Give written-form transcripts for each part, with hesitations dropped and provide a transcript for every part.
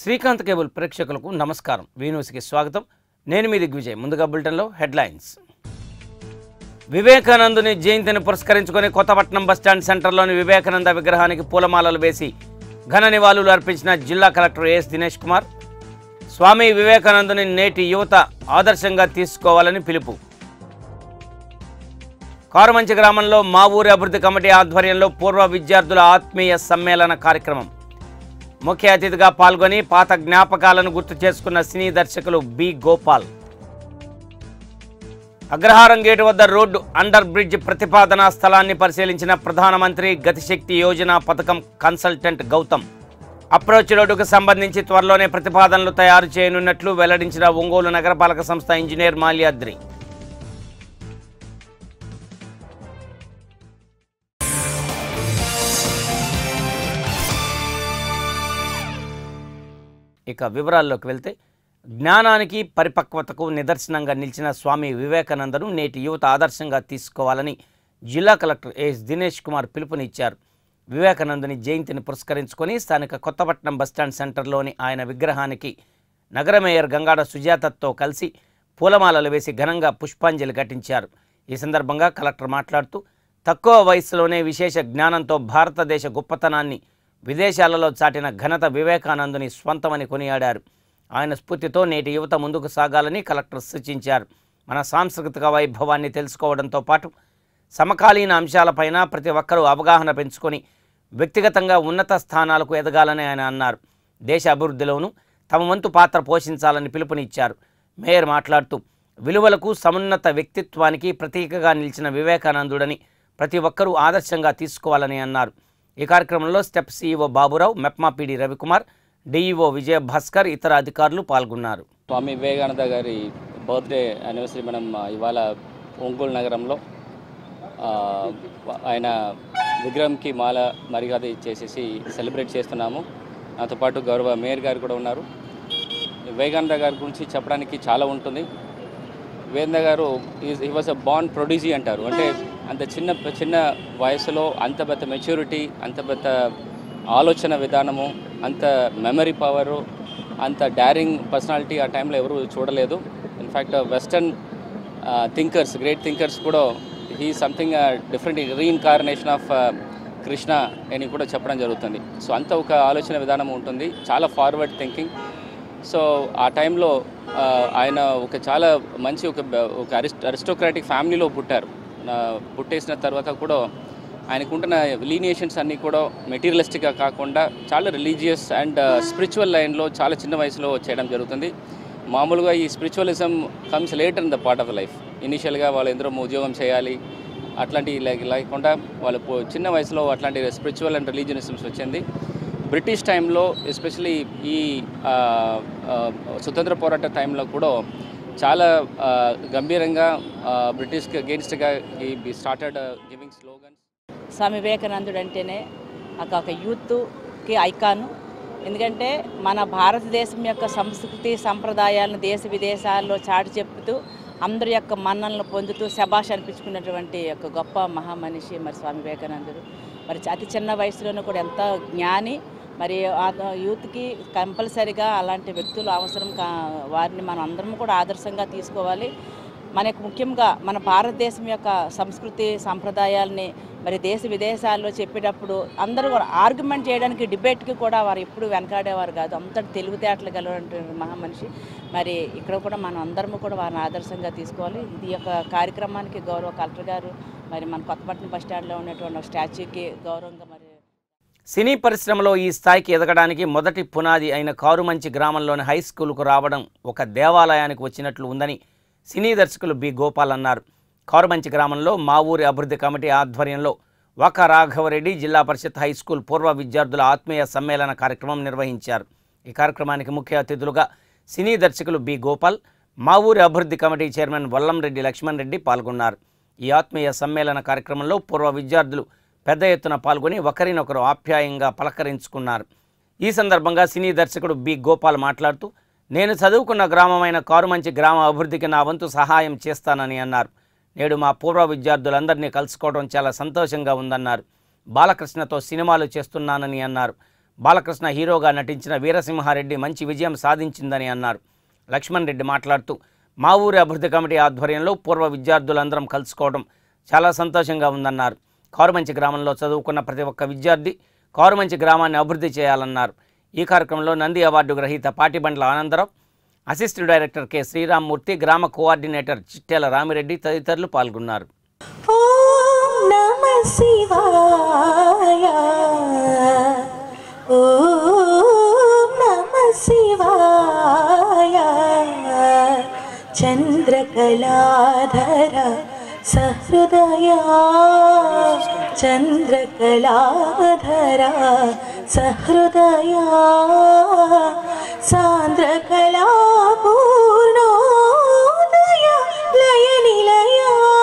Srikanth cable ప్రేక్షకులకు నమస్కారం. వీన్యూస్కి స్వాగతం. నేను మీ దిగ్విజయ్. ముందుగా బులెటిన్లో హెడ్లైన్స్. వివేకానందుని జయంతిని పురస్కరించుకొని కొత్తపట్నం బస్టాండ్ సెంటర్లోని వివేకానంద విగ్రహానికి పూలమాలలు వేసి ఘన నివాళులు అర్పించిన జిల్లా కలెక్టర్ ఎస్ దినేష్ కుమార్. స్వామి వివేకానందుని నేటి యువత ఆదర్శంగా తీసుకోవాలని పిలుపు. కారుమంచి గ్రామంలో మా ఊరి అభివృద్ధి కమిటీ ఆధ్వర్యంలో పూర్వ విద్యార్థుల ఆత్మీయ సమ్మేళన కార్యక్రమం. ముఖ్య అతిథిగా పాల్గొని పాత జ్ఞాపకాలను గుర్తు చేసుకున్న సినీ దర్శకులు బి గోపాల్. అగ్రహారం గేటు వద్ద రోడ్డు అండర్ బ్రిడ్జ్ ప్రతిపాదనా స్థలాన్ని పరిశీలించిన ప్రధానమంత్రి గతిశక్తి యోజన పథకం కన్సల్టెంట్ గౌతమ్. అప్రోచ్ రోడ్డుకు సంబంధించి త్వరలోనే ప్రతిపాదనలు తయారు చేయనున్నట్లు వెల్లడించిన ఒంగోలు నగరపాలక సంస్థ ఇంజనీర్ మాల్యాద్రి. ఇక వివరాల్లోకి వెళ్తే, జ్ఞానానికి పరిపక్వతకు నిదర్శనంగా నిలిచిన స్వామి వివేకానందను నేటి యువత ఆదర్శంగా తీసుకోవాలని జిల్లా కలెక్టర్ ఎస్ దినేష్ కుమార్ పిలుపునిచ్చారు. వివేకానందుని జయంతిని పురస్కరించుకొని స్థానిక కొత్తపట్నం బస్టాండ్ సెంటర్లోని ఆయన విగ్రహానికి నగర మేయర్ గంగాడ సుజాతతో కలిసి పూలమాలలు వేసి ఘనంగా పుష్పాంజలి ఘటించారు. ఈ సందర్భంగా కలెక్టర్ మాట్లాడుతూ, తక్కువ వయసులోనే విశేష జ్ఞానంతో భారతదేశ గొప్పతనాన్ని విదేశాలలో చాటిన ఘనత వివేకానందుని స్వంతమని కొనియాడారు. ఆయన స్ఫూర్తితో నేటి యువత ముందుకు సాగాలని కలెక్టర్ సూచించారు. మన సాంస్కృతిక వైభవాన్ని తెలుసుకోవడంతో పాటు సమకాలీన అంశాలపైన ప్రతి ఒక్కరూ అవగాహన పెంచుకొని వ్యక్తిగతంగా ఉన్నత స్థానాలకు ఎదగాలని ఆయన అన్నారు. దేశ అభివృద్ధిలోనూ తమ వంతు పాత్ర పోషించాలని పిలుపునిచ్చారు. మేయర్ మాట్లాడుతూ, విలువలకు సమున్నత వ్యక్తిత్వానికి ప్రతీకగా నిలిచిన వివేకానందుడని ప్రతి ఒక్కరూ ఆదర్శంగా తీసుకోవాలని అన్నారు. ఈ కార్యక్రమంలో step CEO Baburao, MEPMA PD Ravikumar, DEO Vijayabhaskar, ఇతర అధికారులు పాల్గొన్నారు. స్వామి వివేకానంద గారి బర్త్డే యానివర్సరీ మనం ఇవాళ ఒంగోలు నగరంలో ఆయన విగ్రహంకి మాల మర్యాద చేసేసి సెలబ్రేట్ చేస్తున్నాము. నాతో పాటు గౌరవ మేయర్ గారు కూడా ఉన్నారు. వివేకానంద గారి గురించి చెప్పడానికి చాలా ఉంటుంది. వివేకానంద గారు he was a born prodigy అంటారు. అంటే అంత చిన్న వయసులో అంత పెద్ద మెచ్యూరిటీ, అంత పెద్ద ఆలోచన విధానము, అంత మెమరీ పవరు, అంత డారింగ్ పర్సనాలిటీ ఆ టైంలో ఎవరు చూడలేదు. In fact western thinkers, great thinkers కూడా he something different reincarnation of Krishna అని కూడా చెప్పడం జరుగుతుంది. సో అంత ఒక ఆలోచన విధానం ఉంటుంది, చాలా ఫార్వర్డ్ థింకింగ్. సో ఆ టైంలో ఆయన ఒక చాలా మంచి ఒక అరిస్టోక్రాటిక్ ఫ్యామిలీలో పుట్టారు. పుట్టేసిన తర్వాత కూడా ఆయనకుంటున్న లీనియేషన్స్ అన్నీ కూడా మెటీరియలిస్టిక్గా కాకుండా చాలా రిలీజియస్ అండ్ స్పిరిచువల్ లైన్లో చాలా చిన్న వయసులో చేయడం జరుగుతుంది. మామూలుగా ఈ spiritualism comes later in the part of life. ఇనిషియల్గా వాళ్ళు ఎందరో ఉద్యోగం చేయాలి అట్లాంటి లేకుండా వాళ్ళు చిన్న వయసులో అట్లాంటి స్పిరిచువల్ అండ్ రిలీజియనిజమ్స్ వచ్చింది. బ్రిటిష్ టైంలో ఎస్పెషలీ ఈ స్వతంత్ర పోరాట టైంలో కూడా చాలా గంభీరంగా బ్రిటిష్కి అగేన్స్ట్గా ఈ స్టార్టెడ్ గివింగ్ స్లోగన్స్. స్వామి వివేకానందుడు అంటేనే ఒక యూత్కి ఐకాను. ఎందుకంటే మన భారతదేశం యొక్క సంస్కృతి సంప్రదాయాలను దేశ విదేశాల్లో చాటి చెప్తూ అందరి యొక్క మన్ననలు పొందుతూ శభాష్ అనిపించుకున్నటువంటి ఒక గొప్ప మహామనిషి మరి స్వామి వివేకానందుడు. మరి అతి చిన్న వయసులోనూ కూడా ఎంత జ్ఞాని. మరి యూత్కి కంపల్సరిగా అలాంటి వ్యక్తులు అవసరం. వారిని మనం అందరం కూడా ఆదర్శంగా తీసుకోవాలి. మనకు ముఖ్యంగా మన భారతదేశం యొక్క సంస్కృతి సంప్రదాయాల్ని మరి దేశ విదేశాల్లో చెప్పేటప్పుడు అందరూ కూడా ఆర్గ్యుమెంట్ చేయడానికి, డిబేట్కి కూడా వారు ఎప్పుడు వెనకాడేవారు కాదు. అంతటి తెలివితేటలు గలటువంటి మహామనిషి. మరి ఇక్కడ కూడా మనం అందరము కూడా వారిని ఆదర్శంగా తీసుకోవాలి. ఇది యొక్క కార్యక్రమానికి గౌరవ కలెక్టర్ గారు మరి మన కొత్తపట్నం బస్టాండ్లో ఉన్నటువంటి స్టాచ్యూకి గౌరవంగా మరి సినీ పరిశ్రమలో ఈ స్థాయికి ఎదగడానికి మొదటి పునాది అయిన కారుమంచి గ్రామంలోని హై స్కూల్కు రావడం ఒక దేవాలయానికి వచ్చినట్లు ఉందని సినీ దర్శకులు బి గోపాల్ అన్నారు. కారుమంచి గ్రామంలో మా ఊరి అభివృద్ధి కమిటీ ఆధ్వర్యంలో వక రాఘవరెడ్డి జిల్లా పరిషత్ హై స్కూల్ పూర్వ విద్యార్థుల ఆత్మీయ సమ్మేళన కార్యక్రమం నిర్వహించారు. ఈ కార్యక్రమానికి ముఖ్య అతిథులుగా సినీ దర్శకులు బి గోపాల్, మా ఊరి అభివృద్ధి కమిటీ చైర్మన్ వల్లంరెడ్డి లక్ష్మణ్ రెడ్డి పాల్గొన్నారు. ఈ ఆత్మీయ సమ్మేళన కార్యక్రమంలో పూర్వ విద్యార్థులు పెద్ద ఎత్తున పాల్గొని ఒకరినొకరు ఆప్యాయంగా పలకరించుకున్నారు. ఈ సందర్భంగా సినీ దర్శకుడు బి గోపాల్ మాట్లాడుతూ, నేను చదువుకున్న గ్రామమైన కారుమంచి గ్రామ అభివృద్ధికి నా వంతు సహాయం చేస్తానని అన్నారు. నేడు మా పూర్వ విద్యార్థులందరినీ కలుసుకోవడం చాలా సంతోషంగా ఉందన్నారు. బాలకృష్ణతో సినిమాలు చేస్తున్నానని అన్నారు. బాలకృష్ణ హీరోగా నటించిన వీరసింహారెడ్డి మంచి విజయం సాధించిందని అన్నారు. లక్ష్మణ్ రెడ్డి మాట్లాడుతూ మా ఊరి అభివృద్ధి కమిటీ ఆధ్వర్యంలో పూర్వ విద్యార్థులందరం కలుసుకోవడం చాలా సంతోషంగా ఉందన్నారు. కారుమంచి గ్రామంలో చదువుకున్న ప్రతి ఒక్క విద్యార్థి కారుమంచి గ్రామాన్ని అభివృద్ధి చేయాలన్నారు. ఈ కార్యక్రమంలో నంది అవార్డు గ్రహీత Patibandla Anandarao, assistant director K Sriramamurthy, గ్రామ కోఆర్డినేటర్ చిట్టేల రామిరెడ్డి తదితరులు పాల్గొన్నారు. ఓం నమః శివాయ, ఓం నమః శివాయ, చంద్రకళాధర సహృదయ, చంద్రకళాధర సహృదయ, సాంద్రకళా పూర్ణోదయ లయ నిలయ,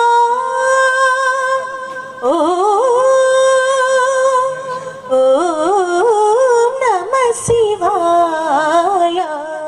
ఓం నమః శివాయ.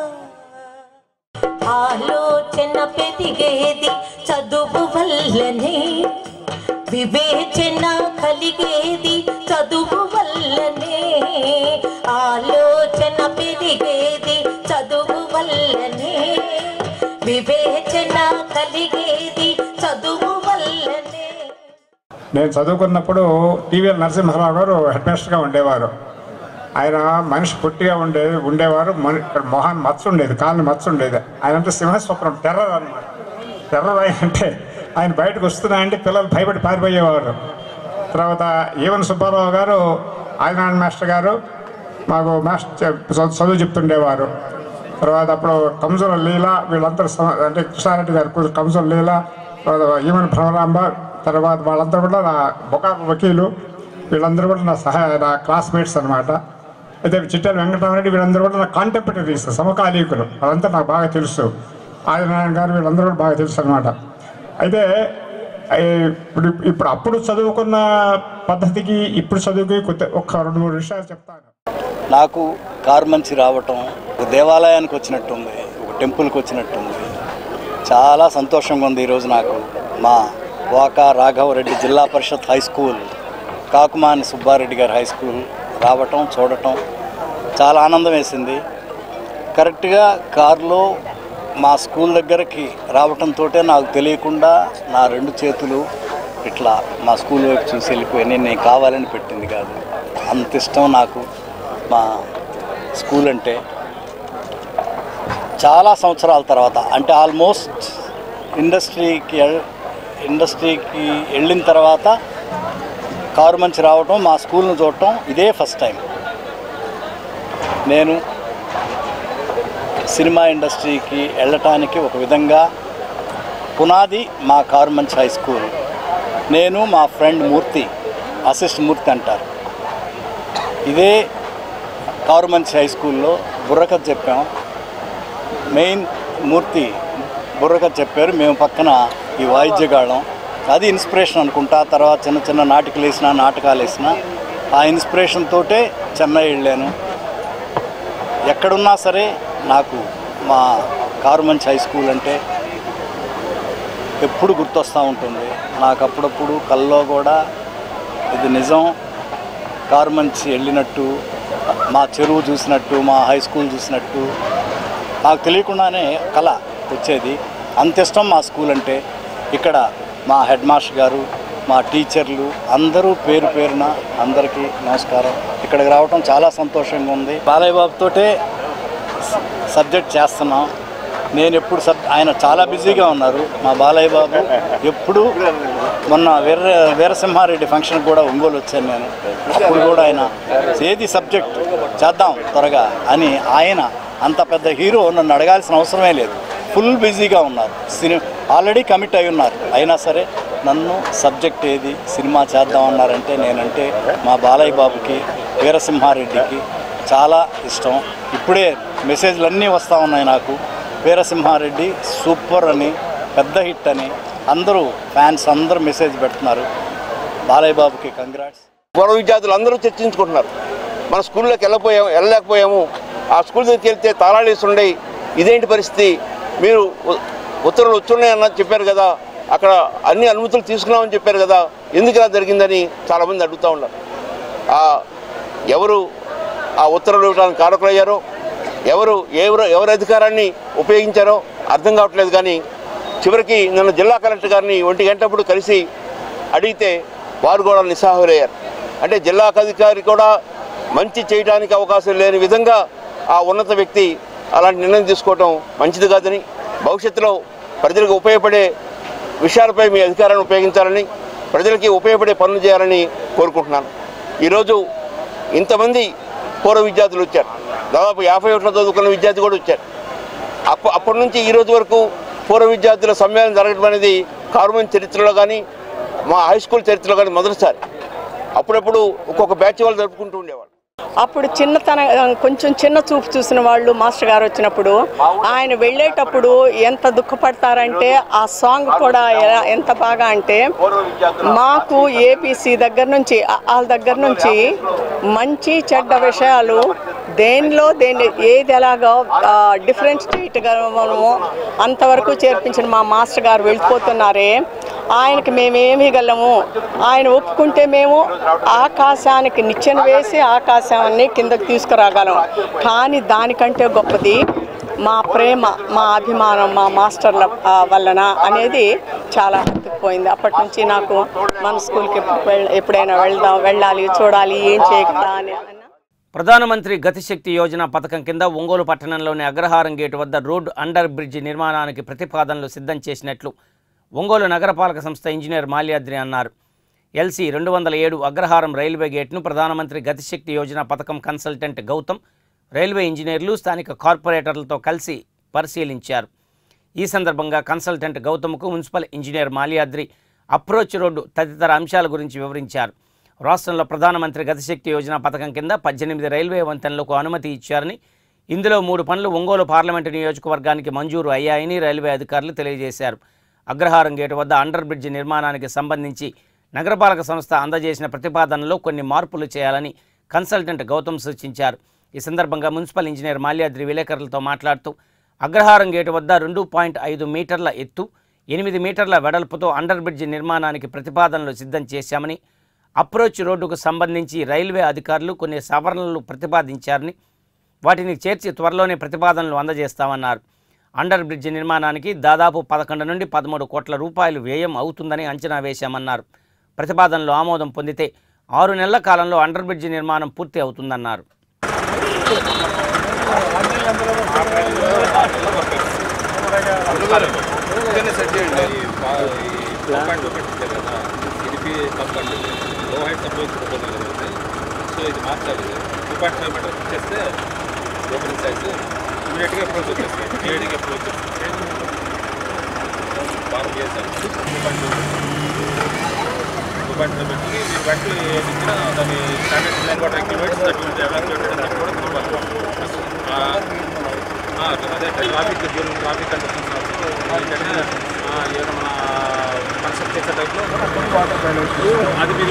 ఆలోచన పెరిగేది చదువు వల్లనే, వివేచన కలిగేది చదువు వల్లనే, ఆలోచన పెరిగేది చదువు వల్లనే, వివేచన కలిగేది చదువు వల్లనే. నేను చదువుకున్నప్పుడు టీవీఎల్ నరసింహారావు గారు హెడ్ మాస్టర్గా ఉండేవారు. ఆయన మనిషి పొట్టిగా ఉండేవారు. ఇక్కడ మొహాన్ మచ్చ ఉండేది, కాళ్ళని మచ్చ ఉండేది. ఆయన అంటే సింహస్వప్నం, టెర్రర్ అనమాట. టెర్రర్ అంటే ఆయన బయటకు వస్తున్నాయంటే పిల్లలు భయపడి పారిపోయేవారు. తర్వాత ఈవెన్ సుబ్బారావు గారు, ఆదినారాయణ మాస్టర్ గారు మాకు చదువు చెప్తుండేవారు. తర్వాత అప్పుడు కంజుల లీల, వీళ్ళందరూ అంటే కృష్ణారెడ్డి గారు కంజుల లీల, తర్వాత ఈవెన్ భ్రమరాంబ, తర్వాత వాళ్ళందరూ కూడా నా వకీలు, వీళ్ళందరూ కూడా నా క్లాస్మేట్స్ అనమాట. అయితే చిట్టేల వెంకటరామరెడ్డి, వీళ్ళందరూ కూడా నా కాంటెంపరీస్, సమకాలీకులు. వాళ్ళంతా నాకు బాగా తెలుసు. ఆదినారాయణ గారు వీళ్ళందరూ కూడా బాగా తెలుసు అనమాట. అయితే ఇప్పుడు అప్పుడు చదువుకున్న పద్ధతికి ఇప్పుడు చదువుకి ఒక 2-3 విషయాలు చెప్తాను. నాకు కారుమంచి రావటం ఒక దేవాలయానికి వచ్చినట్టుంది, ఒక టెంపుల్కి వచ్చినట్టుంది. చాలా సంతోషంగా ఉంది ఈరోజు నాకు. మా వాకా రాఘవరెడ్డి జిల్లా పరిషత్ హై స్కూల్, కాకుమాని సుబ్బారెడ్డి గారి హై స్కూల్ రావటం, చూడటం చాలా ఆనందం వేసింది. కరెక్ట్గా కారులో మా స్కూల్ దగ్గరికి రావటంతో నాకు తెలియకుండా నా 2 చేతులు ఇట్లా మా స్కూల్ వైపు చూసి వెళ్ళిపోయి, నేను కావాలని పెట్టింది కాదు. అంత ఇష్టం నాకు మా స్కూల్ అంటే. చాలా సంవత్సరాల తర్వాత, అంటే ఆల్మోస్ట్ ఇండస్ట్రీకి వెళ్ళిన తర్వాత కారుమంచి రావటం, మా స్కూల్ను చూడటం ఇదే ఫస్ట్ టైం. నేను సినిమా ఇండస్ట్రీకి వెళ్ళటానికి ఒక విధంగా పునాది మా కారుమంచి హై స్కూల్. నేను మా ఫ్రెండ్ మూర్తి, అసిస్ట్ మూర్తి అంటారు, ఇదే కారుమంచి హై స్కూల్లో బుర్రకథ చెప్పాం. మెయిన్ మూర్తి బుర్రకథ చెప్పారు, మేము పక్కన ఈ వాయిద్యగాళ్ళం. అది ఇన్స్పిరేషన్ అనుకుంటా. తర్వాత చిన్న చిన్న నాటకాలు వేసిన ఆ ఇన్స్పిరేషన్ తోటే చెన్నై వెళ్ళాను. ఎక్కడున్నా సరే నాకు మా కారుమంచి హై స్కూల్ అంటే ఎప్పుడు గుర్తొస్తూ ఉంటుంది. నాకు అప్పుడప్పుడు కల్లో కూడా ఇది నిజం, కారుమంచి వెళ్ళినట్టు, మా చెరువు చూసినట్టు, మా హై స్కూల్ చూసినట్టు నాకు తెలియకుండానే కళ వచ్చేది. అంత ఇష్టం మా స్కూల్ అంటే. ఇక్కడ మా హెడ్ మాస్టర్ గారు, మా టీచర్లు అందరూ పేరు పేరున అందరికీ నమస్కారం. ఇక్కడికి రావటం చాలా సంతోషంగా ఉంది. బాలయ్య బాబుతోటే సబ్జెక్ట్ చేస్తున్నాం. నేను ఎప్పుడు ఆయన చాలా బిజీగా ఉన్నారు మా బాలయ్య బాబు. ఎప్పుడు మొన్న వీరసింహారెడ్డి ఫంక్షన్కి కూడా ఒంగోలు వచ్చాను నేను. అప్పుడు కూడా ఆయన ఏది సబ్జెక్ట్ చేద్దాం త్వరగా అని, ఆయన అంత పెద్ద హీరో నన్ను అడగాల్సిన అవసరమే లేదు. ఫుల్ బిజీగా ఉన్నారు, ఆల్రెడీ కమిట్ అయి ఉన్నారు. అయినా సరే నన్ను సబ్జెక్ట్ ఏది సినిమా చేద్దామన్నారంటే నేనంటే మా బాలయ్య బాబుకి, వీరసింహారెడ్డికి చాలా ఇష్టం. ఇప్పుడే మెసేజ్లు అన్నీ వస్తూ ఉన్నాయి నాకు. వీరసింహారెడ్డి సూపర్ అని, పెద్ద హిట్ అని అందరూ ఫ్యాన్స్ అందరూ మెసేజ్ పెడుతున్నారు. బాలయ్య బాబుకి కంగ్రాట్స్. పూర్వ విద్యార్థులు అందరూ చర్చించుకుంటున్నారు, మన స్కూల్లోకి వెళ్ళలేకపోయాము, ఆ స్కూల్ దగ్గరికి వెళ్తే తాళాలు వేసి ఉండేవి, ఇదేంటి పరిస్థితి, మీరు ఉత్తర్వులు వచ్చున్నాయని చెప్పారు కదా, అక్కడ అన్ని అనుమతులు తీసుకున్నామని చెప్పారు కదా, ఎందుకు ఇలా జరిగిందని చాలామంది అడుగుతూ ఉన్నారు. ఎవరు ఆ ఉత్తర్వులు ఇవ్వడానికి కారకులయ్యారో, ఎవరు అధికారాన్ని ఉపయోగించారో అర్థం కావట్లేదు. కానీ చివరికి నిన్న జిల్లా కలెక్టర్ గారిని 1 గంటప్పుడు కలిసి అడిగితే వారు కూడా నిస్సహాయులయ్యారు. అంటే జిల్లా అధికారి కూడా మంచి చేయడానికి అవకాశం లేని విధంగా ఆ ఉన్నత వ్యక్తి అలాంటి నిర్ణయం తీసుకోవడం మంచిది కాదని, భవిష్యత్తులో ప్రజలకు ఉపయోగపడే విషయాలపై మీ అధికారాన్ని ఉపయోగించాలని, ప్రజలకి ఉపయోగపడే పనులు చేయాలని కోరుకుంటున్నాను. ఈరోజు ఇంతమంది పూర్వ విద్యార్థులు వచ్చారు. దాదాపు 51 చదువుకున్న విద్యార్థి కూడా వచ్చారు. అప్పటి నుంచి ఈ రోజు వరకు పూర్వ విద్యార్థుల సమ్మేళనం జరగడం అనేది కార్మెంట్ చరిత్రలో కానీ మా హై స్కూల్ చరిత్రలో కానీ మొదటిసారి. అప్పుడప్పుడు ఒక్కొక్క బ్యాచ్ వాళ్ళు జరుపుకుంటూ ఉండేవాళ్ళు. అప్పుడు కొంచెం చిన్న చూపు చూసిన వాళ్ళు మాస్టర్ గారు వచ్చినప్పుడు ఆయన వెళ్ళేటప్పుడు ఎంత దుఃఖపడతారంటే ఆ సాంగ్ కూడా ఎంత బాగా అంటే మాకు ఏపీసీ దగ్గర నుంచి వాళ్ళ దగ్గర నుంచి మంచి చెడ్డ విషయాలు దేన్ని ఏది ఎలాగో డిఫరెన్షియేట్గా మనము అంతవరకు చేర్పించిన మా మాస్టర్ గారు వెళ్ళిపోతున్నారే, ఆయనకి మేమేమీ గలము, ఆయన ఒప్పుకుంటే మేము ఆకాశానికి నిచ్చెన వేసి ఆకాశాన్ని కిందకి తీసుకురాగలం. కానీ దానికంటే గొప్పది మా ప్రేమ, మా అభిమానం మా మాస్టర్ల వలన అనేది చాలా హత్తుకుపోయింది. అప్పటి నుంచి నాకు మన స్కూల్కి ఎప్పుడైనా వెళ్ళాలి, చూడాలి, ఏం చేయగలరా అని. ప్రధానమంత్రి గతిశక్తి యోజన పథకం కింద ఒంగోలు పట్టణంలోని అగ్రహారం గేటు వద్ద రోడ్డు అండర్ బ్రిడ్జ్ నిర్మాణానికి ప్రతిపాదనలు సిద్ధం చేసినట్లు ఒంగోలు నగరపాలక సంస్థ ఇంజనీర్ మాల్యాద్రి అన్నారు. LC 207 అగ్రహారం రైల్వే గేట్ను ప్రధానమంత్రి గతిశక్తి యోజన పథకం కన్సల్టెంట్ గౌతమ్, రైల్వే ఇంజనీర్లు, స్థానిక కార్పొరేటర్లతో కలిసి పరిశీలించారు. ఈ సందర్భంగా కన్సల్టెంట్ గౌతమ్కు municipal engineer Malyadri approach road తదితర అంశాల గురించి వివరించారు. రాష్ట్రంలో ప్రధానమంత్రి గతిశక్తి యోజన పథకం కింద 18 రైల్వే వంతెనలకు అనుమతి ఇచ్చారని, ఇందులో 3 పనులు ఒంగోలు పార్లమెంటు నియోజకవర్గానికి మంజూరు అయ్యాయని రైల్వే అధికారులు తెలియజేశారు. అగ్రహారం గేటు వద్ద అండర్ బ్రిడ్జ్ నిర్మాణానికి సంబంధించి నగరపాలక సంస్థ అందజేసిన ప్రతిపాదనలో కొన్ని మార్పులు చేయాలని కన్సల్టెంట్ గౌతమ్ సూచించారు. ఈ సందర్భంగా మున్సిపల్ ఇంజనీర్ మాల్యాద్రి విలేకరులతో మాట్లాడుతూ అగ్రహారం గేటు వద్ద 2.5 మీటర్ల ఎత్తు, 8 మీటర్ల వెడల్పుతో అండర్ బ్రిడ్జ్ నిర్మాణానికి ప్రతిపాదనలు సిద్ధం చేశామని, అప్రోచ్ రోడ్డుకు సంబంధించి రైల్వే అధికారులు కొన్ని సవరణలు ప్రతిపాదించారని, వాటిని చేర్చి త్వరలోనే ప్రతిపాదనలు అందజేస్తామన్నారు. అండర్ బ్రిడ్జ్ నిర్మాణానికి దాదాపు 11 నుండి 13 కోట్ల రూపాయలు వ్యయం అవుతుందని అంచనా వేశామన్నారు. ప్రతిపాదనలు ఆమోదం పొందితే 6 నెలల కాలంలో అండర్ బ్రిడ్జ్ నిర్మాణం పూర్తి అవుతుందన్నారు. లో హైట్ సపోజ్ సో ఇది మార్చాలి. 2.5 మీటర్స్ చేస్తే ఓపెనింగ్ సైజ్ ఇమీడియట్గా అప్రోచ్ వచ్చేస్తాయి. క్లియరింగ్ అప్రోచ్ బాగా చేశాను. 2.5 మీటర్కి మీరు బట్టి ఇచ్చిన దాని స్టాండర్డ్ డిజైన్ కూడా కిలోమీటర్స్ దట్ ఎవాక్యుయేటెడ్ అని కూడా అదే ట్రాఫిక్ కండిషన్స్ ఏంటంటే ఏదో మన కన్స్ట్రక్ట్ చేసే టైప్లో అది మీరు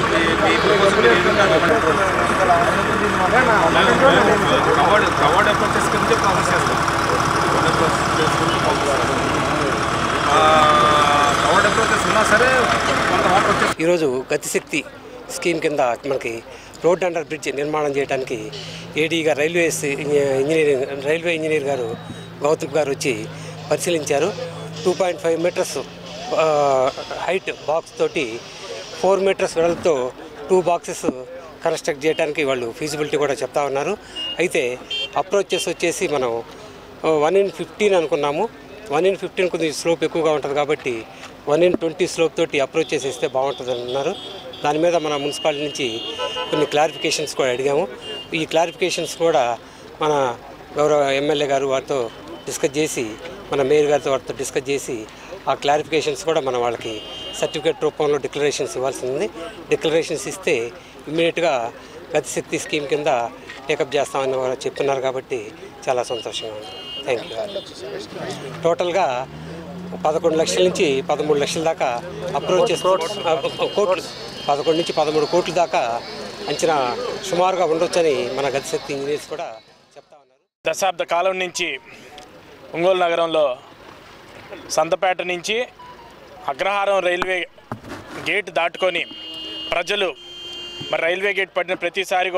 కవర్డ్ అప్రోచెస్ కింద ప్రాసెస్ చేస్తాం. కవర్డ్ అప్రోచెస్ ఉన్నా సరే కొంత వాటర్ వచ్చేసి ఈరోజు గతిశక్తి స్కీమ్ కింద మనకి రోడ్ అండర్ బ్రిడ్జ్ నిర్మాణం చేయడానికి ఏడీగా రైల్వే ఇంజనీర్ గారు గౌతమ్ గారు వచ్చి పరిశీలించారు. 2.5 మీటర్స్ హైట్ బాక్స్ తోటి 4 మీటర్స్ వెడల్తో 2 బాక్సెస్ కన్స్ట్రక్ట్ చేయడానికి వాళ్ళు ఫీజిబిలిటీ కూడా చెప్తా ఉన్నారు. అయితే అప్రోచెస్ వచ్చేసి మనం 1/15 అనుకున్నాము. 1/15 కొద్దిగా స్లోప్ ఎక్కువగా ఉంటుంది కాబట్టి 1/20 స్లోప్ తోటి అప్రోచ్ చేసేస్తే బాగుంటుంది అన్నారు. దాని మీద మన మున్సిపాలిటీ నుంచి కొన్ని క్లారిఫికేషన్స్ కూడా అడిగాము. ఈ క్లారిఫికేషన్స్ కూడా మన గౌరవ ఎమ్మెల్యే గారు వారితో డిస్కస్ చేసి, మన మేయర్ గారితో వారితో డిస్కస్ చేసి ఆ క్లారిఫికేషన్స్ కూడా మనం వాళ్ళకి సర్టిఫికేట్ రూపంలో డిక్లరేషన్స్ ఇవ్వాల్సి ఉంది. డిక్లరేషన్స్ ఇస్తే ఇమ్మీడియట్గా గతిశక్తి స్కీమ్ కింద టేకప్ చేస్తామని వారు చెప్తున్నారు కాబట్టి చాలా సంతోషంగా ఉంది. Thank you. టోటల్గా 11 లక్షల నుంచి 13 లక్షల దాకా అప్రోచ్ కోట్లు 11 నుంచి 13 కోట్ల దాకా అంచనా సుమారుగా ఉండొచ్చని మన గతిశక్తి ఇంజనీర్స్ కూడా చెప్తా ఉన్నారు. దశాబ్ద కాలం నుంచి ఒంగోలు నగరంలో సంతపేట నుంచి అగ్రహారం రైల్వే గేట్ దాటుకొని ప్రజలు మరి రైల్వే గేట్ పడిన ప్రతిసారి కూడా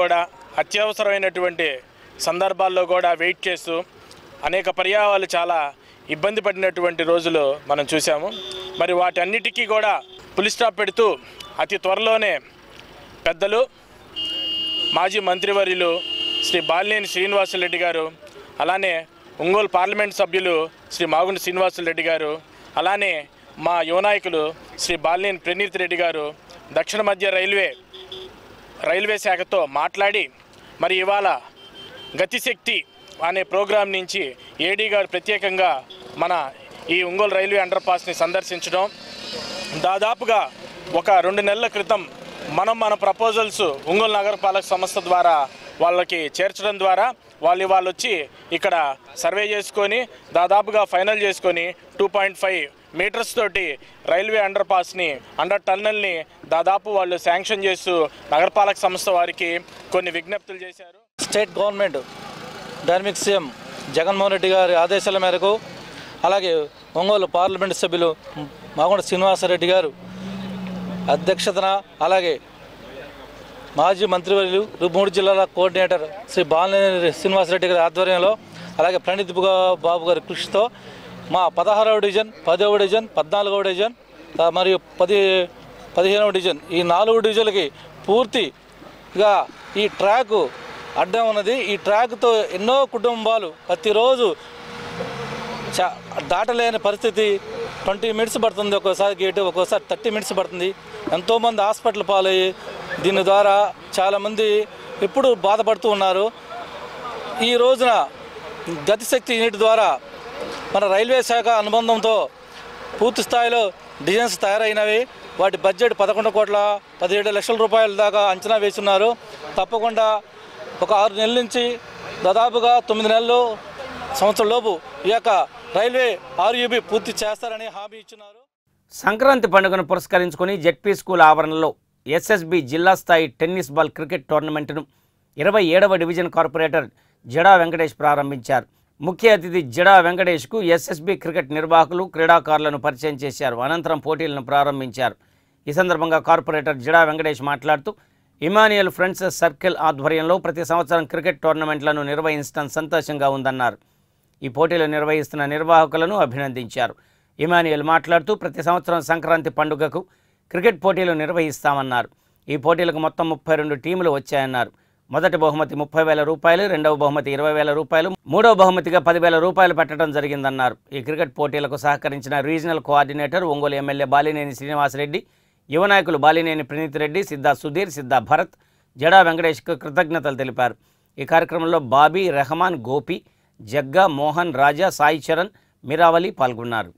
అత్యవసరమైనటువంటి సందర్భాల్లో కూడా వెయిట్ చేస్తూ అనేక పర్యాయాలు చాలా ఇబ్బంది పడినటువంటి రోజులు మనం చూసాము. మరి వాటన్నిటికీ కూడా పులి స్టాప్ పెడుతూ అతి త్వరలోనే పెద్దలు మాజీ మంత్రివర్యులు శ్రీ బాలినేని శ్రీనివాసులరెడ్డి గారు, అలానే ఒంగోలు పార్లమెంట్ సభ్యులు శ్రీ మాగుంటి శ్రీనివాసులరెడ్డి గారు, అలానే మా యువనాయకులు శ్రీ బాలినేని ప్రణీత్ రెడ్డి గారు దక్షిణ మధ్య రైల్వే శాఖతో మాట్లాడి మరి ఇవాళ గతిశక్తి అనే ప్రోగ్రాం నుంచి ఏడీ గారు ప్రత్యేకంగా మన ఈ ఒంగోలు రైల్వే అండర్ పాస్ని సందర్శించడం, దాదాపుగా ఒక 2 నెలల క్రితం మన ప్రపోజల్స్ ఒంగోలు నగరపాలక సంస్థ ద్వారా వాళ్ళకి చేర్చడం ద్వారా వాళ్ళు వచ్చి ఇక్కడ సర్వే చేసుకొని దాదాపుగా ఫైనల్ చేసుకొని 2.5 మీటర్స్ తోటి రైల్వే అండర్ పాస్ని టన్నల్ని దాదాపు వాళ్ళు శాంక్షన్ చేస్తూ నగరపాలక సంస్థ వారికి కొన్ని విజ్ఞప్తులు చేశారు. State government dynamic CM Jaganmohan Reddy గారి ఆదేశాల మేరకు, అలాగే ఒంగోలు పార్లమెంటు సభ్యులు మాగుంటి శ్రీనివాసరెడ్డి గారు అధ్యక్షతన, అలాగే మాజీ మంత్రివర్యులు 3 జిల్లాల కోఆర్డినేటర్ శ్రీ బాలినేని శ్రీనివాసరెడ్డి గారి ఆధ్వర్యంలో, అలాగే ప్రణీత్ బాబు గారి కృషితో మా 16వ డివిజన్, 10వ డివిజన్, 14వ డివిజన్ మరియు 15వ డివిజన్ ఈ 4 డివిజన్లకి పూర్తిగా ఈ ట్రాక్ అడ్డం ఉన్నది. ఈ ట్రాక్తో ఎన్నో కుటుంబాలు ప్రతిరోజు దాటలేని పరిస్థితి. 20 మినిట్స్ పడుతుంది ఒక్కోసారి గేటు, ఒక్కోసారి 30 మినిట్స్ పడుతుంది. ఎంతోమంది హాస్పిటల్ పాలయ్యి దీని ద్వారా చాలామంది ఎప్పుడు బాధపడుతూ ఉన్నారు. ఈ రోజున గతిశక్తి యూనిట్ ద్వారా మన రైల్వే శాఖ అనుబంధంతో పూర్తి స్థాయిలో డిజైన్స్ తయారైనవి. వాటి బడ్జెట్ 11,17 లక్షల రూపాయల దాకా అంచనా వేస్తున్నారు. తప్పకుండా ఒక 6 నెలల నుంచి దాదాపుగా 9 నెలలు సంవత్సరం లోపు ఈ యొక్క రైల్వే RUB పూర్తి చేస్తారని హామీ ఇచ్చున్నారు. సంక్రాంతి పండుగను పురస్కరించుకుని జెడ్పీ స్కూల్ ఆవరణలో SSB జిల్లా స్థాయి టెన్నిస్ బాల్ క్రికెట్ టోర్నమెంటును 27వ డివిజన్ కార్పొరేటర్ జడా వెంకటేష్ ప్రారంభించారు. ముఖ్య అతిథి జడా వెంకటేష్కు SSB క్రికెట్ నిర్వాహకులు, క్రీడాకారులను పరిచయం చేశారు. అనంతరం పోటీలను ప్రారంభించారు. ఈ సందర్భంగా కార్పొరేటర్ జడా వెంకటేష్ మాట్లాడుతూ ఇమానియల్ ఫ్రెండ్స్ సర్కిల్ ఆధ్వర్యంలో ప్రతి సంవత్సరం క్రికెట్ టోర్నమెంట్లను నిర్వహించడం సంతోషంగా ఉందన్నారు. ఈ పోటీలు నిర్వహిస్తున్న నిర్వాహకులను అభినందించారు. ఇమానియల్ మాట్లాడుతూ ప్రతి సంవత్సరం సంక్రాంతి పండుగకు క్రికెట్ పోటీలు నిర్వహిస్తామన్నారు. ఈ పోటీలకు మొత్తం 32 టీములు వచ్చాయన్నారు. మొదటి బహుమతి 30,000 రూపాయలు, రెండవ బహుమతి 20,000 రూపాయలు, మూడవ బహుమతిగా 10,000 రూపాయలు పెట్టడం జరిగిందన్నారు. ఈ క్రికెట్ పోటీలకు సహకరించిన regional coordinator Ongole MLA Balineni Srinivasareddy, యువ నాయకులు బాలినేని ప్రణీత్ రెడ్డి, సిద్ధా సుధీర్, సిద్ధా భరత్, జడా వెంకటేష్కు కృతజ్ఞతలు తెలిపారు. ఈ కార్యక్రమంలో బాబీ, రెహమాన్, గోపి, జగ్గా, మోహన్, రాజా, సాయి చరణ్, మిరావలి పాల్గొన్నారు.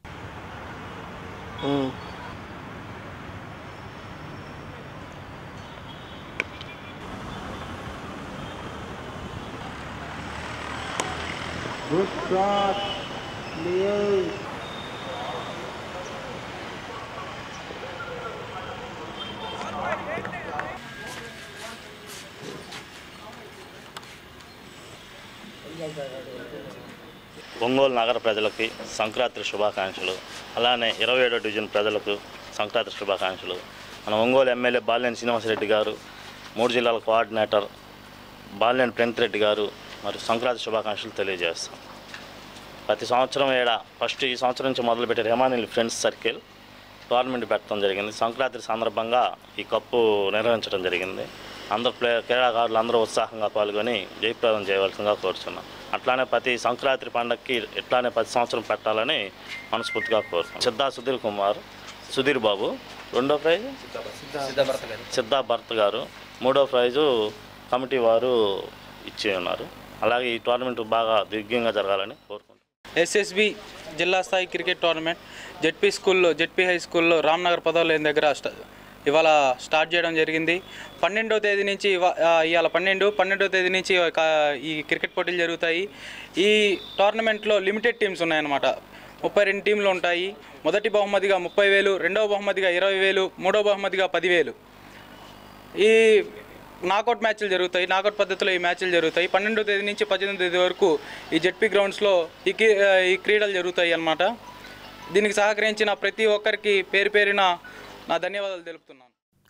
ఒంగోలు నగర ప్రజలకి సంక్రాంతి శుభాకాంక్షలు. అలానే 27వ డివిజన్ ప్రజలకు సంక్రాంతి శుభాకాంక్షలు. మన ఒంగోలు ఎమ్మెల్యే బాలినేని శ్రీనివాసరెడ్డి గారు, 3 జిల్లాల కోఆర్డినేటర్ బాలినేని ప్రణీత్ రెడ్డి గారు మరి సంక్రాంతి శుభాకాంక్షలు తెలియజేస్తాం. ప్రతి సంవత్సరం ఫస్ట్ ఈ సంవత్సరం నుంచి మొదలుపెట్టే ఇమానియల్ ఫ్రెండ్స్ సర్కిల్ టోర్నమెంట్ పెట్టడం జరిగింది. సంక్రాంతి సందర్భంగా ఈ కప్పు నిర్వహించడం జరిగింది. అందరు క్రీడాకారులు అందరూ ఉత్సాహంగా పాల్గొని జయప్రదం చేయవలసిందిగా కోరుతున్నాం. అట్లానే ప్రతి సంక్రాంతి పండగకి ఇట్లానే ప్రతి సంవత్సరం పెట్టాలని మనస్ఫూర్తిగా కోరుతున్నాం. సిద్ధా సుధీర్ కుమార్, సుధీర్ బాబు, రెండో ప్రైజు సిద్ధా భరత్ గారు, మూడో ప్రైజు కమిటీ వారు ఇచ్చి ఉన్నారు. అలాగే ఈ టోర్నమెంట్ బాగా దిగ్విజయంగా జరగాలని కోరుకుంటున్నాం. SSB జిల్లా స్థాయి క్రికెట్ టోర్నమెంట్ జెడ్పీ హై స్కూల్లో రామ్నగర్ 10వ లైన్ దగ్గర ఇవాళ స్టార్ట్ చేయడం జరిగింది. 12వ తేదీ నుంచి ఇవాళ 12వ తేదీ నుంచి ఈ క్రికెట్ పోటీలు జరుగుతాయి. ఈ టోర్నమెంట్లో లిమిటెడ్ టీమ్స్ ఉన్నాయన్నమాట. 32 టీంలు ఉంటాయి. మొదటి బహుమతిగా 30,000, రెండవ బహుమతిగా 20,000, మూడవ బహుమతిగా 10,000. ఈ నాకౌట్ మ్యాచ్లు జరుగుతాయి. నాకౌట్ పద్ధతిలో ఈ మ్యాచ్లు జరుగుతాయి. 12వ తేదీ నుంచి 18వ తేదీ వరకు ఈ జెడ్పీ గ్రౌండ్స్లో ఈ క్రీడలు జరుగుతాయి అన్నమాట. దీనికి సహకరించిన ప్రతి ఒక్కరికి పేరు పేరున నా ధన్యవాదాలు తెలుపుతున్నాను.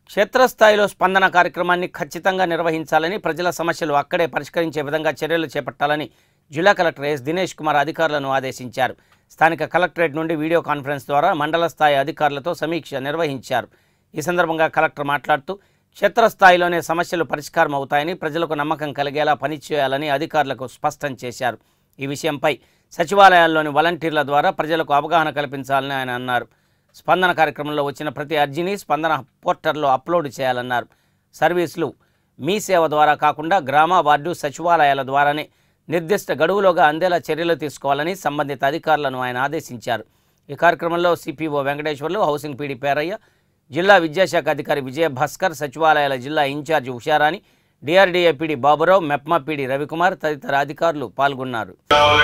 క్షేత్రస్థాయిలో స్పందన కార్యక్రమాన్ని ఖచ్చితంగా నిర్వహించాలని, ప్రజల సమస్యలు అక్కడే పరిష్కరించే విధంగా చర్యలు చేపట్టాలని జిల్లా కలెక్టర్ ఎస్ దినేష్ కుమార్ అధికారులను ఆదేశించారు. స్థానిక కలెక్టరేట్ నుండి వీడియో కాన్ఫరెన్స్ ద్వారా మండల స్థాయి అధికారులతో సమీక్ష నిర్వహించారు. ఈ సందర్భంగా కలెక్టర్ మాట్లాడుతూ క్షేత్రస్థాయిలోనే సమస్యలు పరిష్కారం అవుతాయని, ప్రజలకు నమ్మకం కలిగేలా పనిచేయాలని అధికారులకు స్పష్టం చేశారు. ఈ విషయంపై సచివాలయాల్లోని వాలంటీర్ల ద్వారా ప్రజలకు అవగాహన కల్పించాలని ఆయన అన్నారు. స్పందన కార్యక్రమంలో వచ్చిన ప్రతి అర్జీని స్పందన పోర్టల్లో అప్లోడ్ చేయాలన్నారు. సర్వీసులు మీ సేవ ద్వారా కాకుండా గ్రామ, వార్డు సచివాలయాల ద్వారానే నిర్దిష్ట గడువులోగా అందేలా చర్యలు తీసుకోవాలని సంబంధిత అధికారులను ఆయన ఆదేశించారు. ఈ కార్యక్రమంలో CPO Venkateswarlu, housing PD Perayya, జిల్లా విద్యాశాఖ అధికారి విజయభాస్కర్, సచివాలయాల జిల్లా in charge Usharani, DRDA PD Baburao, MEPMA PD Ravikumar తదితర అధికారులు పాల్గొన్నారు.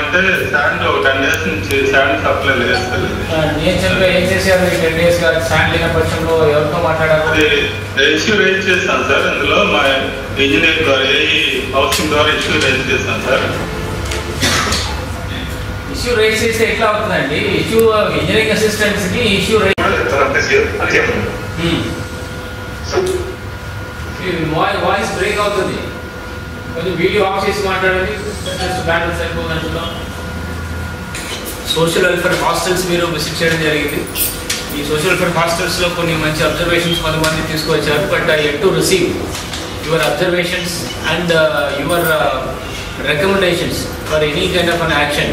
ఇష్యూ రైజ్ చేస్తే ఎట్లా అవుతుందండి? ఇష్యూ ఇంజనీరింగ్ అసిస్టెంట్స్ కి ఇష్యూ వాయిస్ బ్రేక్ అవుతుంది. కొంచెం వీడియో ఆఫ్ చేసి మాట్లాడండి. సోషల్ వెల్ఫేర్ హాస్టల్స్ మీరు విజిట్ చేయడం జరిగింది. ఈ సోషల్ వెల్ఫేర్ హాస్టల్స్లో కొన్ని మంచి అబ్జర్వేషన్స్ కొంతమంది తీసుకొచ్చారు. But I had to receive your observations and your recommendations for any kind of an action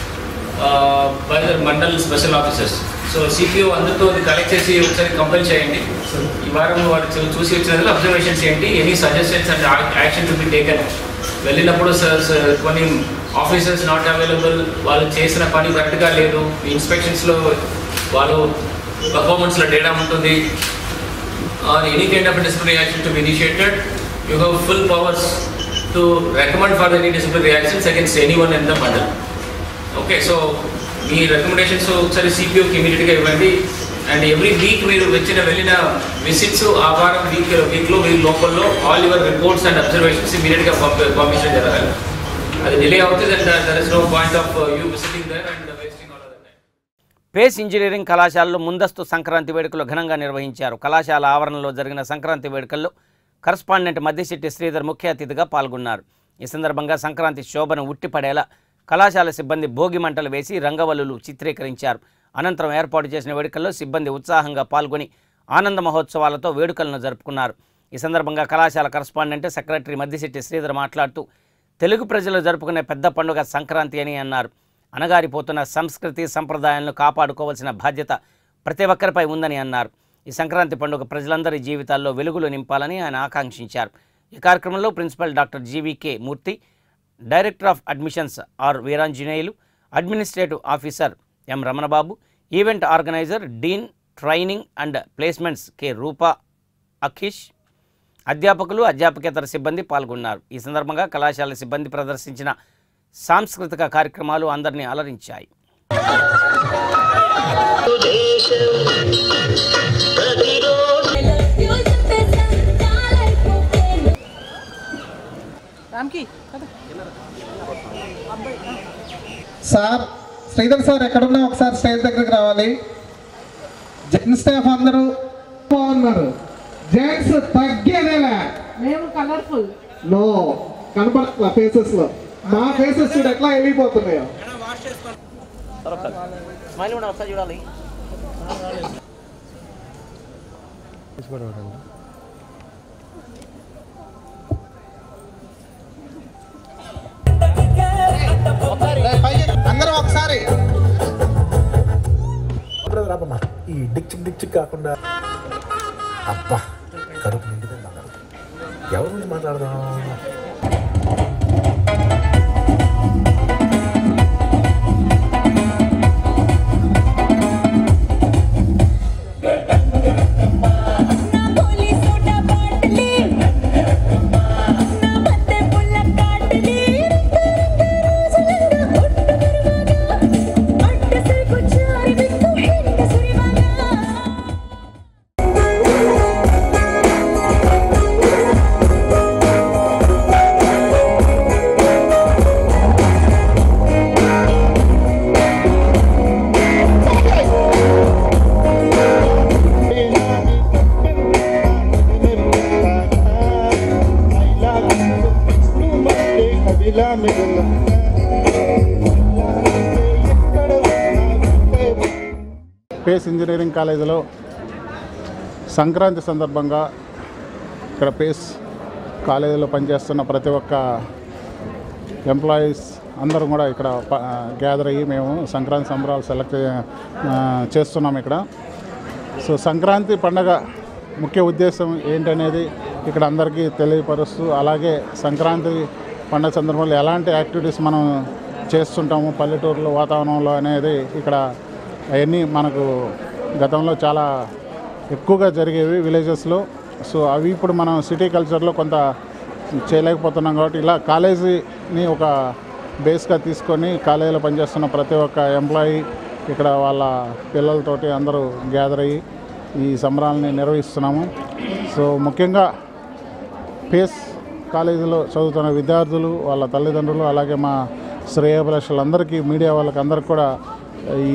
by the mandal special officers. So CPO అందరితో కలెక్ట్ చేసి ఒకసారి కంపైల్ చేయండి. ఈ వారం వారు చూసి వచ్చినందుకు అబ్జర్వేషన్స్ ఏంటి, any suggestions and action to be taken. వెళ్ళినప్పుడు కొన్ని ఆఫీసర్స్ నాట్ అవైలబుల్, వాళ్ళు చేసిన పని కరెక్ట్గా లేదు, ఇన్స్పెక్షన్స్లో వాళ్ళు పర్ఫార్మెన్స్లో తేడా ఉంటుంది, or any kind of disciplinary action to be initiated. You have full powers to recommend for any disciplinary actions against anyone in the mandal. Okay, so మీ recommendations ఒకసారి CPOకి ఇమీడియట్గా ఇవ్వండి. అండ్ ఎవ్రీ వీక్ మీరు వెళ్ళిన విజిట్స్ ఆ వారం వీక్లో మీ లోకల్లో all your reports and observations ఇమీడియట్గా పంపించడం జరగాలి. అది డిలే అవుతుంది and there is no point of you visiting there and wasting all of that time. PACE engineering కళాశాలలో ముందస్తు సంక్రాంతి వేడుకలు ఘనంగా నిర్వహించారు. కళాశాల ఆవరణలో జరిగిన సంక్రాంతి వేడుకల్లో కరస్పాండెంట్ మద్దిశెట్టి శ్రీధర్ ముఖ్య అతిథిగా పాల్గొన్నారు. ఈ సందర్భంగా సంక్రాంతి శోభను ఉట్టిపడేలా కళాశాల సిబ్బంది భోగి మంటలు వేసి రంగవల్లులు చిత్రీకరించారు. అనంతరం ఏర్పాటు చేసిన వేడుకల్లో సిబ్బంది ఉత్సాహంగా పాల్గొని ఆనంద మహోత్సవాలతో వేడుకలను జరుపుకున్నారు. ఈ సందర్భంగా కళాశాల కరస్పాండెంట్ సెక్రటరీ మద్దిశెట్టి శ్రీధర్ మాట్లాడుతూ తెలుగు ప్రజలు జరుపుకునే పెద్ద పండుగ సంక్రాంతి అని అన్నారు. అణగారిపోతున్న సంస్కృతి సంప్రదాయాలను కాపాడుకోవాల్సిన బాధ్యత ప్రతి ఒక్కరిపై ఉందని అన్నారు. ఈ సంక్రాంతి పండుగ ప్రజలందరి జీవితాల్లో వెలుగులు నింపాలని ఆయన ఆకాంక్షించారు. ఈ కార్యక్రమంలో principal doctor GVK Murthy, director of admissions R Veeranjaneyulu, administrative officer M Ramanababu, event organiser dean training and placements K Rupa Akhish, అధ్యాపకులు, అధ్యాపకేతర సిబ్బంది పాల్గొన్నారు. ఈ సందర్భంగా కళాశాల సిబ్బంది ప్రదర్శించిన సాంస్కృతిక కార్యక్రమాలు అందరినీ అలరించాయి. సార్ శ్రీధర్ సార్ ఎక్కడున్నా ఒకసారి స్టేజ్ దగ్గరికి రావాలి. జెన్ స్టాఫ్ అందరూ బాగున్నారు. జెంట్స్ తగ్గేదేలా, మేము కలర్ఫుల్ నో కనపడట్లా ఫేసెస్ లో. మా ఫేసెస్ చూడు ఎట్లా వెళ్ళిపోతున్నాయో. అందరూ ఒకసారి ఈ డిక్ చిక్ కాకుండా అబ్బా కడుపు నిండుతుంది. ఎవరి గురించి మాట్లాడదాం? పేస్ ఇంజనీరింగ్ కాలేజీలో సంక్రాంతి సందర్భంగా ఇక్కడ పేస్ కాలేజీలో పనిచేస్తున్న ప్రతి ఒక్క ఎంప్లాయీస్ అందరూ కూడా ఇక్కడ గ్యాదర్ అయ్యి మేము సంక్రాంతి సంబరాలు చేస్తున్నాం ఇక్కడ. సో సంక్రాంతి పండగ ముఖ్య ఉద్దేశం ఏంటనేది ఇక్కడ అందరికీ తెలియపరుస్తూ, అలాగే సంక్రాంతి పండగ సందర్భంలో ఎలాంటి యాక్టివిటీస్ మనం చేస్తుంటాము పల్లెటూరులో వాతావరణంలో అనేది ఇక్కడ అవన్నీ మనకు గతంలో చాలా ఎక్కువగా జరిగేవి విలేజెస్లో. సో అవి ఇప్పుడు మనం సిటీ కల్చర్లో కొంత చేయలేకపోతున్నాం కాబట్టి ఇలా కాలేజీని ఒక బేస్గా తీసుకొని కాలేజీలో పనిచేస్తున్న ప్రతి ఒక్క ఎంప్లాయీ ఇక్కడ వాళ్ళ పిల్లలతోటి అందరూ గ్యాదర్ అయ్యి ఈ సంబరాలని నిర్వహిస్తున్నాము. సో ముఖ్యంగా పేస్ కాలేజీలో చదువుతున్న విద్యార్థులు, వాళ్ళ తల్లిదండ్రులు, అలాగే మా శ్రేయోభిలాషులందరికీ, మీడియా వాళ్ళకి అందరికీ కూడా ఈ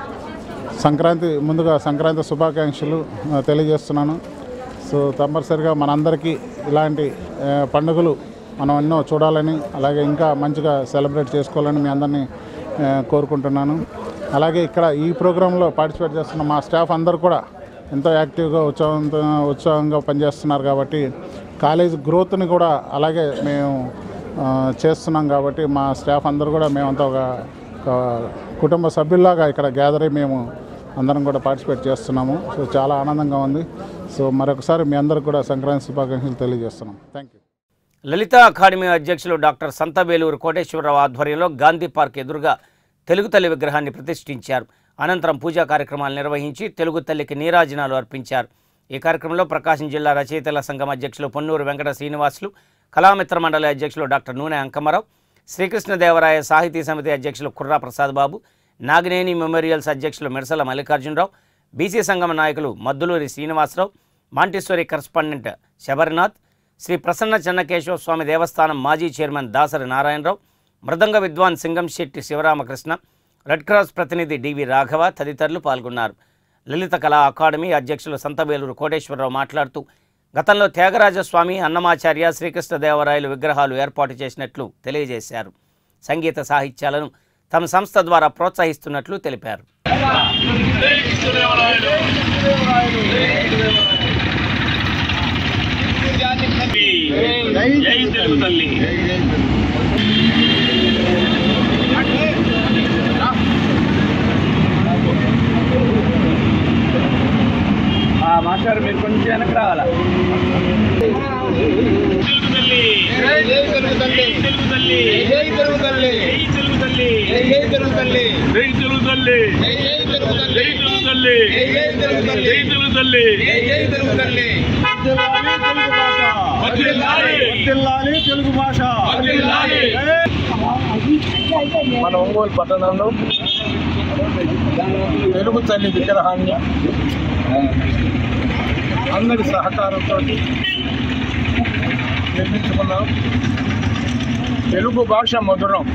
ముందుగా సంక్రాంతి శుభాకాంక్షలు తెలియజేస్తున్నాను. సో తప్పనిసరిగా మనందరికీ ఇలాంటి పండుగలు మనం ఎన్నో చూడాలని, అలాగే ఇంకా మంచిగా సెలబ్రేట్ చేసుకోవాలని మీ అందరినీ కోరుకుంటున్నాను. అలాగే ఇక్కడ ఈ ప్రోగ్రాంలో పార్టిసిపేట్ చేస్తున్న మా స్టాఫ్ అందరూ కూడా ఎంతో యాక్టివ్గా ఉత్సాహంగా పనిచేస్తున్నారు కాబట్టి కాలేజ్ గ్రోత్ని కూడా అలాగే మేము చేస్తున్నాం కాబట్టి మా స్టాఫ్ అందరూ కూడా మేమంతా ఒక కుటుంబ సభ్యుల్లాగా ఇక్కడ గ్యాదర్ అయ్యి మేము అందరం కూడా పార్టిసిపేట్ చేస్తున్నాము. సో చాలా ఆనందంగా ఉంది. సో మరొకసారి మీ అందరికి కూడా సంక్రాంతి శుభాకాంక్షలు తెలియజేస్తున్నాం. Thank you. లలిత అకాడమీ అధ్యక్షులు డాక్టర్ సంతబేలూరు కోటేశ్వరరావు ఆధ్వర్యంలో గాంధీ పార్క్ ఎదురుగా తెలుగు తల్లి విగ్రహాన్ని ప్రతిష్ఠించారు. అనంతరం పూజా కార్యక్రమాలు నిర్వహించి తెలుగు తల్లికి నీరాజనాలు అర్పించారు. ఈ కార్యక్రమంలో ప్రకాశం జిల్లా రచయితల సంఘం అధ్యక్షులు పొన్నూరు వెంకట శ్రీనివాసులు, కళామిత్ర మండలి అధ్యక్షులు డాక్టర్ నూనె అంకమరావు, శ్రీకృష్ణదేవరాయ సాహితీ సమితి అధ్యక్షులు కుర్రా ప్రసాద్ బాబు, నాగినేని మెమోరియల్స్ అధ్యక్షులు మిడసల మల్లికార్జునరావు, బీసీ సంఘం నాయకులు మద్దులూరి శ్రీనివాసరావు, మాంటిస్వరి కరస్పాండెంట్ శబరినాథ్, శ్రీ ప్రసన్న చెన్నకేశవ స్వామి దేవస్థానం మాజీ చైర్మన్ దాసరి నారాయణరావు, మృదంగ విద్వాన్ సింగంశెట్టి శివరామకృష్ణ, రెడ్ క్రాస్ ప్రతినిధి డివి రాఘవ తదితరులు పాల్గొన్నారు. లలిత కళా అకాడమీ అధ్యక్షులు సంతబేలూరు కోటేశ్వరరావు మాట్లాడుతూ గతంలో త్యాగరాజస్వామి, అన్నమాచార్య, శ్రీకృష్ణదేవరాయలు విగ్రహాలు ఏర్పాటు చేసినట్లు తెలియజేశారు. సంగీత సాహిత్యాలను తమ సంస్థ ద్వారా ప్రోత్సహిస్తున్నట్లు తెలిపారు. మాస్టర్ మీరు కొంచెం వెనక్కి రావాలా. తెలుగు భాష మన ఒంగోలు పట్టణంలో తెలుగు తల్లి విగ్రహాన్ని అందరి సహకారంతో నిర్మించుకున్నాం. తెలుగు భాష మధురం.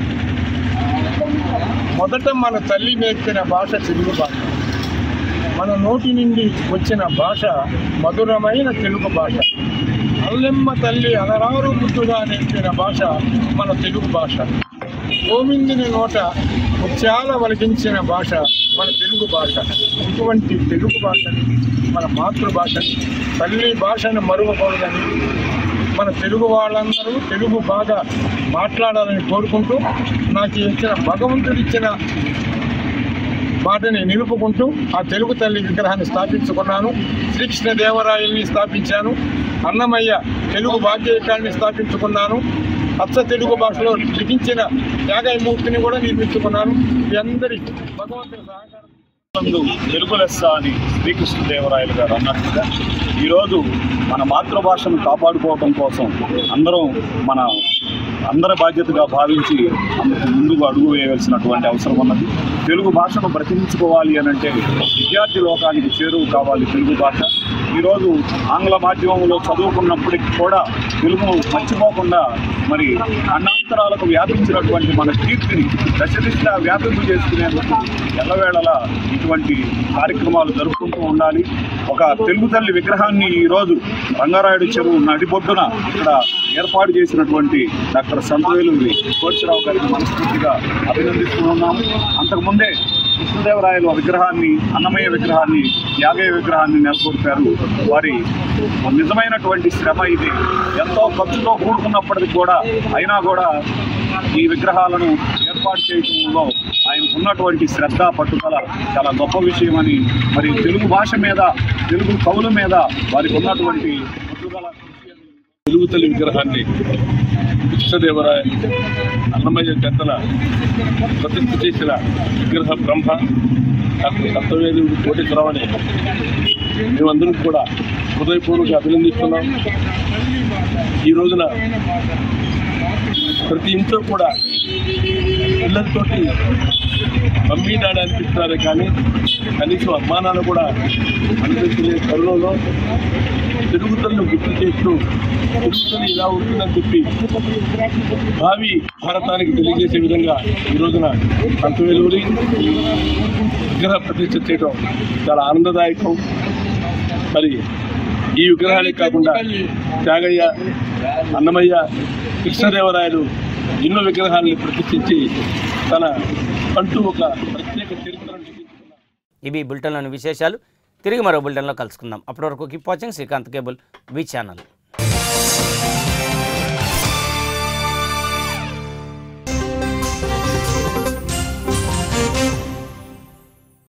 మొదట మన తల్లి నేర్పిన భాష తెలుగు భాష. మన నోటి నుండి వచ్చిన భాష మధురమైన తెలుగు భాష. అల్లెమ్మ తల్లి అలరారు ముద్దుగా నేర్పిన భాష మన తెలుగు భాష. గోవిందుని నోట ముత్యాల వలికించిన భాష మన తెలుగు భాష. ఇటువంటి తెలుగు భాషని, మన మాతృభాషని, తల్లి భాషను మరువకూడదని మన తెలుగు వాళ్ళందరూ తెలుగు బాగా మాట్లాడాలని కోరుకుంటూ, నాకు ఇచ్చిన భగవంతుడిచ్చిన మాటని నిలుపుకుంటూ ఆ తెలుగు తల్లి విగ్రహాన్ని స్థాపించుకున్నాను. శ్రీకృష్ణదేవరాయల్ని స్థాపించాను. అన్నమయ్య తెలుగు వాద్యకాన్ని స్థాపించుకున్నాను. అచ్చ తెలుగు భాషలో లిఖించిన త్యాగమూర్తిని కూడా నిర్మించుకున్నాను. మీ అందరి భగవంతుని సహకారం తెలుగు లెస్స అని శ్రీకృష్ణదేవరాయలు గారు అన్నట్టుగా ఈరోజు మన మాతృభాషను కాపాడుకోవడం కోసం అందరి బాధ్యతగా భావించి ముందుకు అడుగు వేయవలసినటువంటి అవసరం ఉన్నది. తెలుగు భాషను బ్రతికించుకోవాలి అని అంటే విద్యార్థి లోకానికి చేరువు కావాలి తెలుగు భాష. ఈరోజు ఆంగ్ల మాధ్యమంలో చదువుకున్నప్పటికీ కూడా తెలుగు మర్చిపోకుండా మరి ఖండాంతరాలకు వ్యాపించినటువంటి మన కీర్తిని దశదిశ వ్యాపింపు చేసుకునేందుకు ఎల్లవేళలా ఇటువంటి కార్యక్రమాలు జరుపుకుంటూ ఉండాలి. ఒక తెలుగు తల్లి విగ్రహాన్ని ఈరోజు రంగారాయుడు చెరువు నడిబొడ్డున ఇక్కడ ఏర్పాటు చేసినటువంటి డాక్టర్ సంతవేలూరి కోటిరావు గారికి మనస్ఫూర్తిగా అభినందిస్తూ ఉన్నాము. అంతకుముందే కృష్ణదేవరాయల విగ్రహాన్ని, అన్నమయ్య విగ్రహాన్ని, యాగయ్య విగ్రహాన్ని నెలకొల్పారు. వారి నిజమైనటువంటి శ్రమ ఇది. ఎంతో ఖర్చుతో కూడుకున్నప్పటికీ కూడా అయినా కూడా ఈ విగ్రహాలను ఏర్పాటు చేయడంలో ఆయనకు ఉన్నటువంటి శ్రద్ధ, పట్టుదల చాలా గొప్ప విషయమని, మరి తెలుగు భాష మీద, తెలుగు కవుల మీద వారికి ఉన్నటువంటి పట్టుదల. తెలుగు తల్లి విగ్రహాన్ని కృష్ణదేవరాయ అన్నమయ్య గద్దల ప్రతిష్ఠ చేసిన విగ్రహ బ్రహ్మ డాక్టర్ సంతవేలూరి కోటేశ్వరరావుని మేమందరం కూడా హృదయపూర్వక అభినందిస్తున్నాం. ఈ రోజున ప్రతి ఇంట్లో కూడా పిల్లలతోటి మమ్మీ డాడీ అనిపిస్తున్నారు, కానీ కనీసం అమ్మానాలు కూడా అనిపించలే తరుణంలో తెలుగుతలను గుర్తు చేస్తూ తెలుగుతలు ఇలా ఉంటుందని చెప్పి భావి భారతానికి తెలియజేసే విధంగా ఈ రోజున సంతవేలూరి విగ్రహ ప్రతిష్ఠ చేయడం చాలా ఆనందదాయకం. మరి ఈ విగ్రహాలే కాకుండా త్యాగయ్య, అన్నమయ్య, కృష్ణదేవరాయలు ఎన్నో విగ్రహాలను ప్రతిష్ఠించి తన అంటూ ఒక ప్రత్యేక చరిత్రను. ఇవి బులెటిన్లోని విశేషాలు. తిరిగి మరో బులెటిన్లో కలుసుకుందాం. అప్పటి వరకు keep watching Srikanth cable V channel.